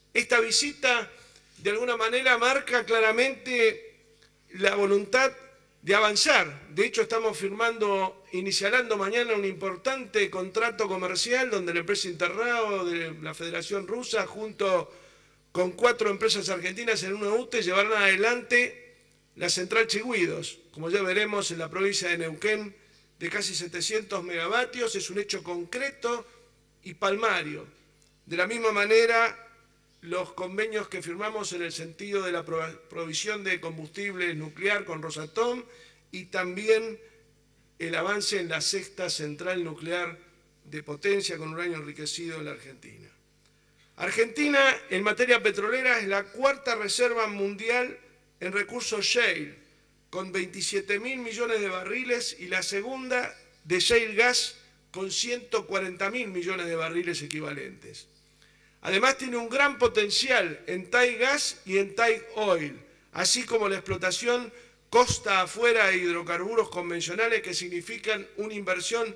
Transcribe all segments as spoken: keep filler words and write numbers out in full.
Esta visita, de alguna manera, marca claramente la voluntad de avanzar. De hecho, estamos firmando, iniciando mañana un importante contrato comercial donde la empresa Interrao de la Federación Rusa, junto con cuatro empresas argentinas en una U T E, llevarán adelante la central Chigüidos, como ya veremos, en la provincia de Neuquén, de casi setecientos megavatios. Es un hecho concreto y palmario. De la misma manera, los convenios que firmamos en el sentido de la provisión de combustible nuclear con Rosatom y también el avance en la sexta central nuclear de potencia con uranio enriquecido en la Argentina. Argentina, en materia petrolera, es la cuarta reserva mundial en recursos shale, con veintisiete mil millones de barriles, y la segunda de shale gas, con ciento cuarenta mil millones de barriles equivalentes. Además, tiene un gran potencial en tight gas y en tight oil, así como la explotación costa afuera de hidrocarburos convencionales, que significan una inversión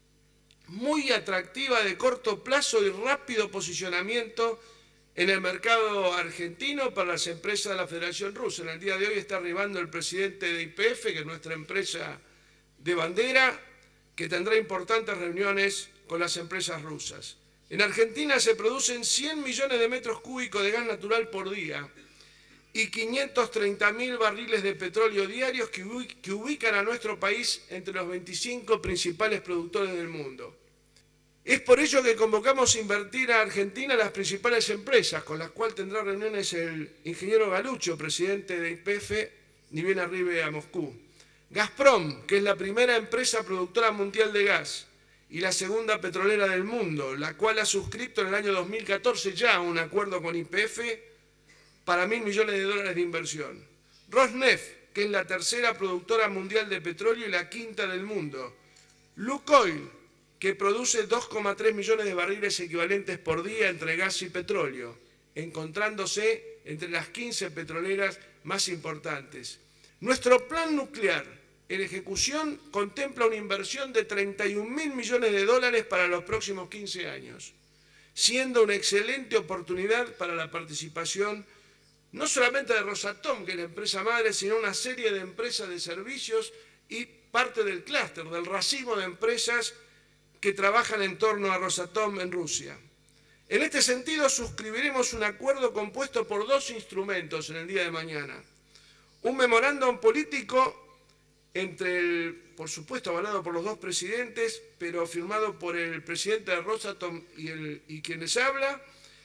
muy atractiva de corto plazo y rápido posicionamiento en el mercado argentino para las empresas de la Federación Rusa. En el día de hoy está arribando el presidente de Y P F, que es nuestra empresa de bandera, que tendrá importantes reuniones con las empresas rusas. En Argentina se producen cien millones de metros cúbicos de gas natural por día y quinientos treinta mil barriles de petróleo diarios que ubican a nuestro país entre los veinticinco principales productores del mundo. Es por ello que convocamos a invertir a Argentina las principales empresas, con las cuales tendrá reuniones el ingeniero Galuccio, presidente de Y P F, ni bien arribe a Moscú. Gazprom, que es la primera empresa productora mundial de gas y la segunda petrolera del mundo, la cual ha suscrito en el año dos mil catorce ya un acuerdo con Y P F para mil millones de dólares de inversión. Rosneft, que es la tercera productora mundial de petróleo y la quinta del mundo. Lukoil, que produce dos coma tres millones de barriles equivalentes por día entre gas y petróleo, encontrándose entre las quince petroleras más importantes. Nuestro plan nuclear en ejecución contempla una inversión de treinta y un mil millones de dólares para los próximos quince años, siendo una excelente oportunidad para la participación no solamente de Rosatom, que es la empresa madre, sino una serie de empresas de servicios y parte del clúster, del racimo de empresas que trabajan en torno a Rosatom en Rusia. En este sentido, suscribiremos un acuerdo compuesto por dos instrumentos en el día de mañana. Un memorándum político entre el, por supuesto, avalado por los dos presidentes, pero firmado por el presidente de Rosatom y, el, y quien les habla,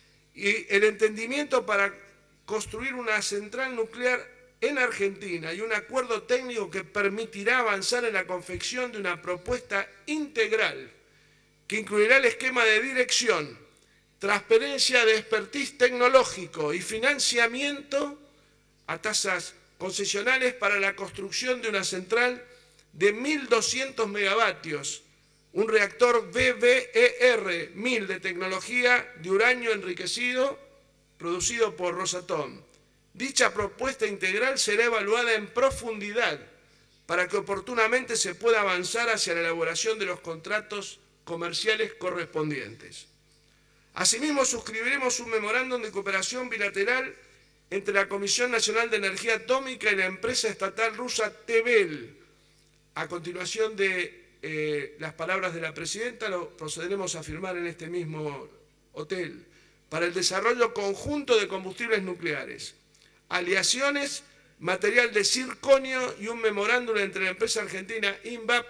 y el entendimiento para construir una central nuclear en Argentina y un acuerdo técnico que permitirá avanzar en la confección de una propuesta integral que incluirá el esquema de dirección, transferencia de expertise tecnológico y financiamiento a tasas concesionales para la construcción de una central de mil doscientos megavatios, un reactor B B E R mil de tecnología de uranio enriquecido producido por Rosatom. Dicha propuesta integral será evaluada en profundidad para que oportunamente se pueda avanzar hacia la elaboración de los contratos comerciales correspondientes. Asimismo, suscribiremos un memorándum de cooperación bilateral entre la Comisión Nacional de Energía Atómica y la empresa estatal rusa Tebel. A continuación de eh, las palabras de la presidenta, lo procederemos a firmar en este mismo hotel, para el desarrollo conjunto de combustibles nucleares, aleaciones, material de circonio y un memorándum entre la empresa argentina INVAP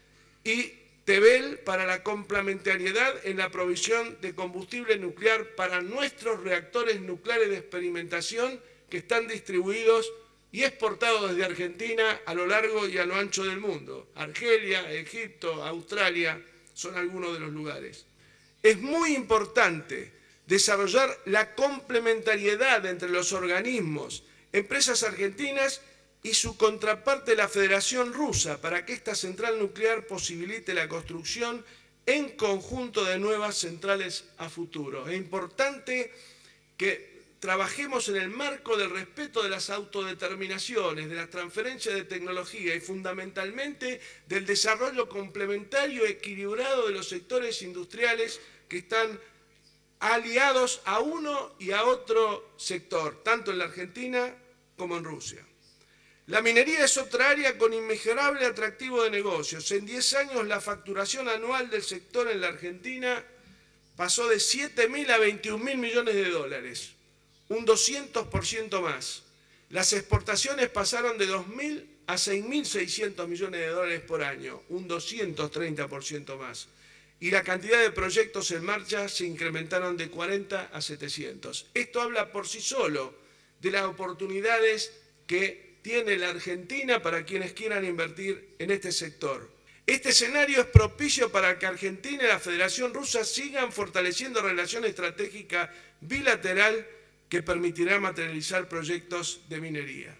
y Tebel para la complementariedad en la provisión de combustible nuclear para nuestros reactores nucleares de experimentación que están distribuidos y exportados desde Argentina a lo largo y a lo ancho del mundo. Argelia, Egipto, Australia son algunos de los lugares. Es muy importante desarrollar la complementariedad entre los organismos, empresas argentinas y su contraparte, la Federación Rusa, para que esta central nuclear posibilite la construcción en conjunto de nuevas centrales a futuro. Es importante que trabajemos en el marco del respeto de las autodeterminaciones, de las transferencias de tecnología y fundamentalmente del desarrollo complementario equilibrado de los sectores industriales que están aliados a uno y a otro sector, tanto en la Argentina como en Rusia. La minería es otra área con inmejorable atractivo de negocios. En diez años la facturación anual del sector en la Argentina pasó de siete mil a veintiún mil millones de dólares, un doscientos por ciento más. Las exportaciones pasaron de dos mil a seis mil seiscientos millones de dólares por año, un doscientos treinta por ciento más. Y la cantidad de proyectos en marcha se incrementaron de cuarenta a setecientos. Esto habla por sí solo de las oportunidades que tiene la Argentina para quienes quieran invertir en este sector. Este escenario es propicio para que Argentina y la Federación Rusa sigan fortaleciendo relación estratégica bilateral que permitirá materializar proyectos de minería.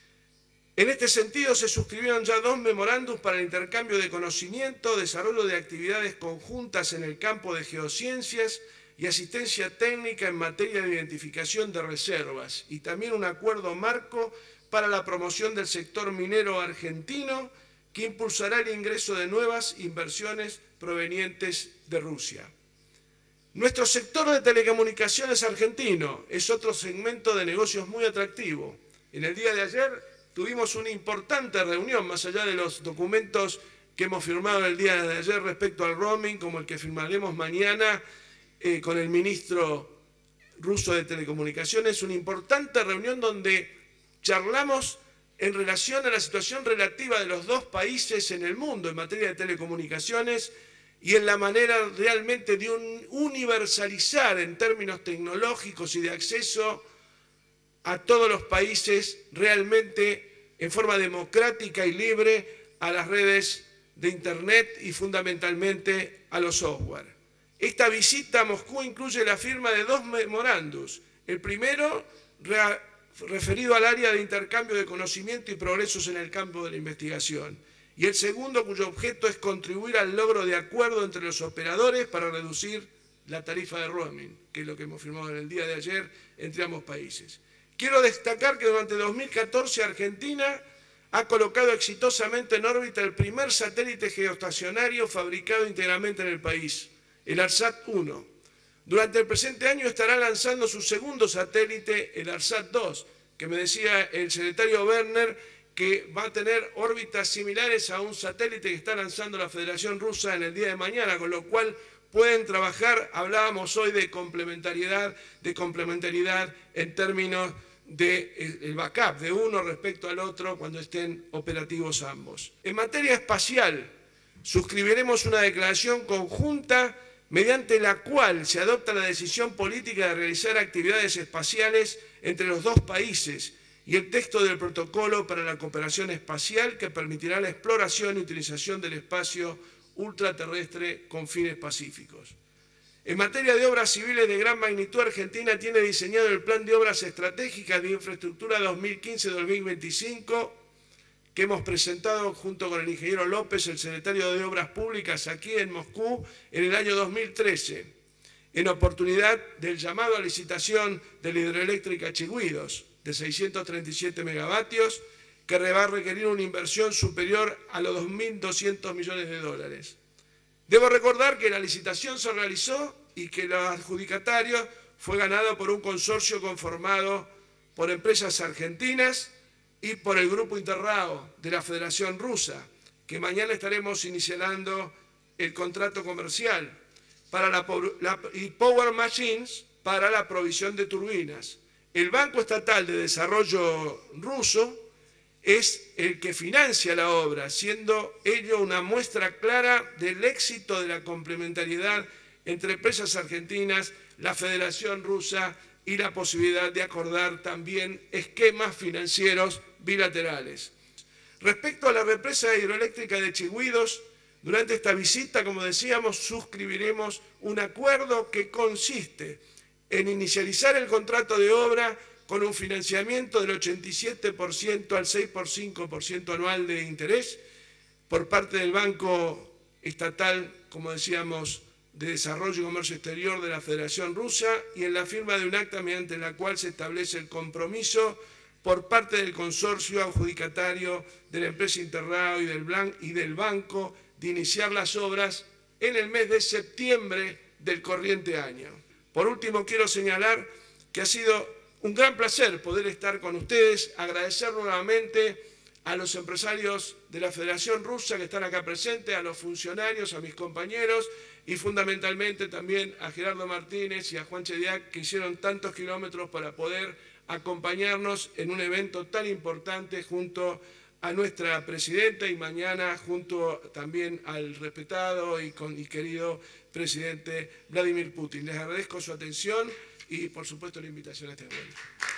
En este sentido, se suscribieron ya dos memorándums para el intercambio de conocimiento, desarrollo de actividades conjuntas en el campo de geociencias y asistencia técnica en materia de identificación de reservas, y también un acuerdo marco para la promoción del sector minero argentino que impulsará el ingreso de nuevas inversiones provenientes de Rusia. Nuestro sector de telecomunicaciones argentino es otro segmento de negocios muy atractivo. En el día de ayer tuvimos una importante reunión, más allá de los documentos que hemos firmado el día de ayer respecto al roaming, como el que firmaremos mañana eh, con el ministro ruso de Telecomunicaciones, una importante reunión donde charlamos en relación a la situación relativa de los dos países en el mundo en materia de telecomunicaciones y en la manera realmente de un universalizar en términos tecnológicos y de acceso a todos los países realmente en forma democrática y libre a las redes de Internet y fundamentalmente a los software. Esta visita a Moscú incluye la firma de dos memorándums. El primero, referido al área de intercambio de conocimiento y progresos en el campo de la investigación, y el segundo, cuyo objeto es contribuir al logro de acuerdo entre los operadores para reducir la tarifa de roaming, que es lo que hemos firmado en el día de ayer entre ambos países. Quiero destacar que durante dos mil catorce Argentina ha colocado exitosamente en órbita el primer satélite geoestacionario fabricado íntegramente en el país, el ARSAT uno. Durante el presente año estará lanzando su segundo satélite, el ARSAT dos, que me decía el secretario Werner que va a tener órbitas similares a un satélite que está lanzando la Federación Rusa en el día de mañana, con lo cual pueden trabajar, hablábamos hoy de complementariedad, de complementariedad en términos del backup de uno respecto al otro cuando estén operativos ambos. En materia espacial, suscribiremos una declaración conjunta mediante la cual se adopta la decisión política de realizar actividades espaciales entre los dos países y el texto del protocolo para la cooperación espacial que permitirá la exploración y utilización del espacio ultraterrestre con fines pacíficos. En materia de obras civiles de gran magnitud, Argentina tiene diseñado el Plan de Obras Estratégicas de Infraestructura dos mil quince a dos mil veinticinco, que hemos presentado junto con el ingeniero López, el secretario de Obras Públicas, aquí en Moscú, en el año dos mil trece, en oportunidad del llamado a licitación de la hidroeléctrica Chigüidos, de seiscientos treinta y siete megavatios, que va a requerir una inversión superior a los dos mil doscientos millones de dólares. Debo recordar que la licitación se realizó y que el adjudicatario fue ganado por un consorcio conformado por empresas argentinas y por el Grupo Interrao de la Federación Rusa, que mañana estaremos iniciando el contrato comercial para la, la, y Power Machines para la provisión de turbinas. El Banco Estatal de Desarrollo ruso es el que financia la obra, siendo ello una muestra clara del éxito de la complementariedad entre empresas argentinas, la Federación Rusa y la posibilidad de acordar también esquemas financieros bilaterales. Respecto a la represa hidroeléctrica de Chigüidos, durante esta visita, como decíamos, suscribiremos un acuerdo que consiste en inicializar el contrato de obra con un financiamiento del ochenta y siete por ciento al seis por cinco por ciento anual de interés por parte del Banco Estatal, como decíamos, de Desarrollo y Comercio Exterior de la Federación Rusa, y en la firma de un acta mediante la cual se establece el compromiso por parte del consorcio adjudicatario de la empresa Interrao y del, Blan y del banco de iniciar las obras en el mes de septiembre del corriente año. Por último, quiero señalar que ha sido un gran placer poder estar con ustedes, agradecer nuevamente a los empresarios de la Federación Rusa que están acá presentes, a los funcionarios, a mis compañeros y fundamentalmente también a Gerardo Martínez y a Juan Chediak, que hicieron tantos kilómetros para poder acompañarnos en un evento tan importante junto a nuestra presidenta y mañana junto también al respetado y, con, y querido presidente Vladimir Putin. Les agradezco su atención y por supuesto la invitación a este evento.